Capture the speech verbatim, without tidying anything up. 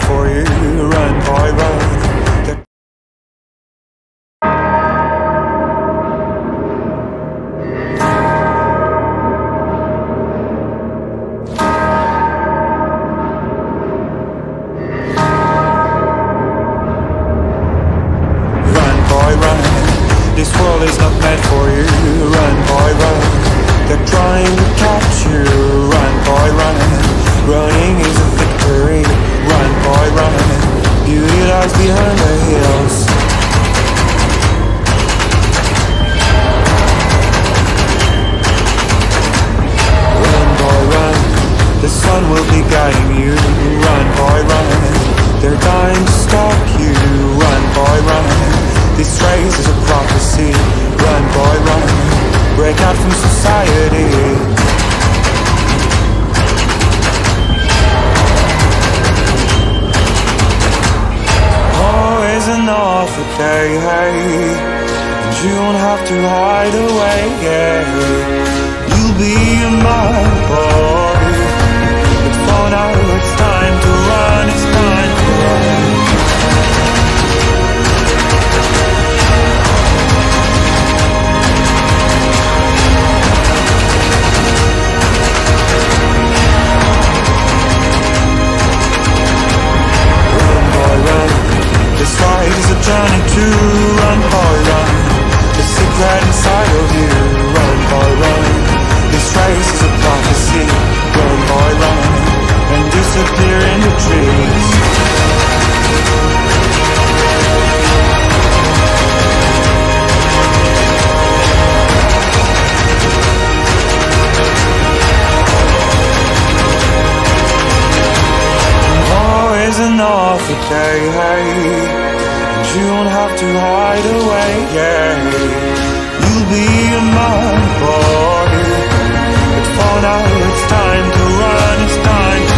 for you. Run, boy, run. They're This world is not meant for you. Run, boy, run. They're trying to catch you. Run, boy, run. Running is a victory. Run, boy, run. Beauty lies behind the hills. Run, boy, run. The sun will be guiding you. Run, boy, run. They're dying to stop you. Run, boy, run. This race is a prophecy. Run, boy, run. Break out from society. Always another day, hey. And you don't have to hide away, yeah. You'll be a my boy. But for now it's time to run. It's time to run. This fight is a journey to run, boy, run. The secret inside of you. Run, boy, run. This race is a prophecy. Run, boy, run. And disappear in the trees. Always another day, hey. You don't have to hide away, yeah. You'll be a my boy. But for now it's time to run, it's time to